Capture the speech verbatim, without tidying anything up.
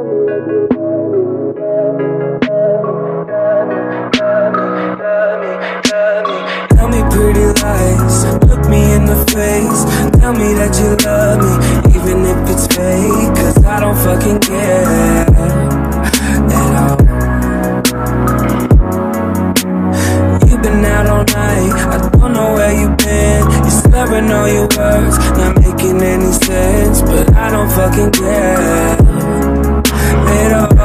Tell me pretty lies, look me in the face. Tell me that you love me, even if it's fake. Cause I don't fucking care at all. You've been out all night, I don't know where you've been. You're slurring all your words, not making any sense. But I don't fucking care at all.